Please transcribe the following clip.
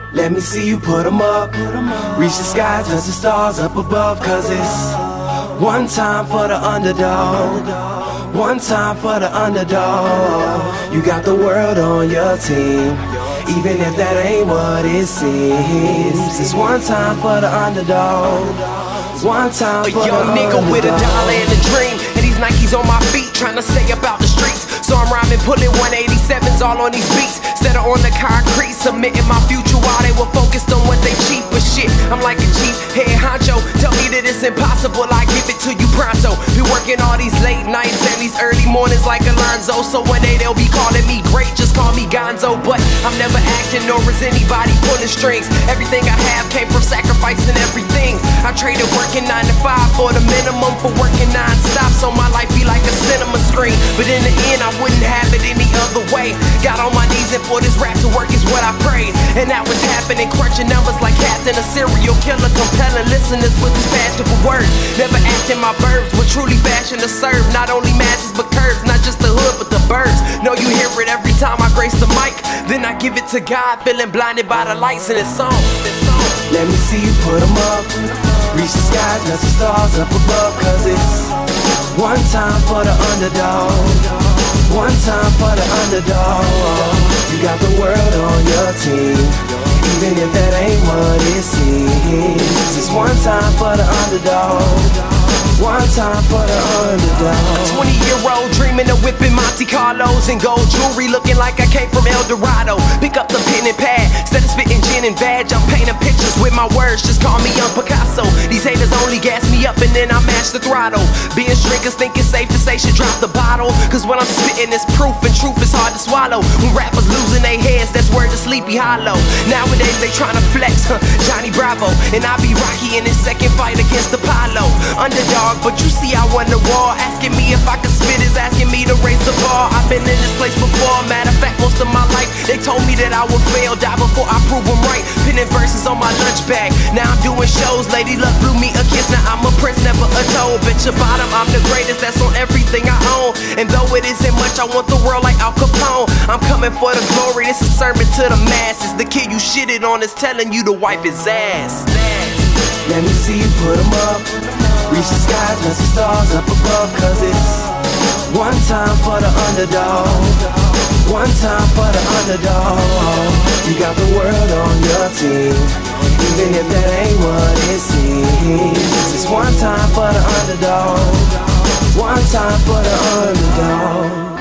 Let me see you put 'em up. Reach the sky, touch the stars up above. Cause it's one time for the underdog. One time for the underdog. You got the world on your team, even if that ain't what it seems. It's one time for the underdog. One time for the underdog. A young nigga with $1 and a dream, and these Nikes on my feet, trying to stay about the streets. So I'm rhyming, pulling 187s all on these beats, instead of on the concrete, submitting my future while they were focused on what they cheap. But shit, I'm like a chief head honcho. Tell me that it's impossible, I give it to you pronto. Be working all these late nights and these early mornings like Alonzo. So one day they'll be calling me great, just call me Gonzo. But I'm never acting, nor is anybody pulling strings. Everything I have came from sacrificing everything. I traded working 9 to 5 for the minimum, for working non-stop, so my life be like a cinema screen. But in the end I wouldn't have it any other way. Got on my knees and for this rap to work is what I prayed. And that was happening, crunching numbers like Captain, a serial killer, compelling listeners with this passion for words. Never acting my verbs, but truly fashion to serve not only masses but curves, not just the hood but the birds. Know you hear it every time I grace the mic, then I give it to God, feeling blinded by the lights in this song. Let me see you put 'em up. Reach the skies, touch the stars up above. Cause it's one time for the underdog. One time for the underdog. You got the world on your team, even if that ain't what it seems. It's one time for the underdog. One time for the underdog. 20-year-old dreaming of whipping Monte Carlos and gold jewelry, looking like I came from El Dorado. Pick up the pen and pad, instead of spitting gin and vag, I'm painting pictures with my words, just call me Young Picasso. These haters only gas me up and then I mash the throttle. Being drinkers think it's safe to say should drop the bottle, cause when I'm spitting it's proof, and truth is hard to swallow. When rappers losing their heads, that's word to Sleepy Hollow. Nowadays they tryna flex, Johnny Bravo, and I be Rocky in his second fight against Apollo. Underdog, but you see I won the war. Asking me if I could spit is asking me to raise the bar. I've been in this place before, matter of fact most of my life they told me that I would fail, die before I prove them right. Pinning verses on my lunch bag, now I'm doing shows. Lady Luck blew me a kiss, now I'm a prince, never a toad. Bitch your bottom, I'm the greatest, that's on everything I own. And though it isn't much, I want the world like Al Capone. I'm coming for the glory, this is a sermon to the masses. The kid you shitted on is telling you to wipe his ass. Let me see you put 'em up. Reach the skies, touch the stars up above. Cause it's one time for the underdog. One time for the underdog. You got the world on your team, even if that ain't what it seems. It's one time for the underdog. One time for the underdog.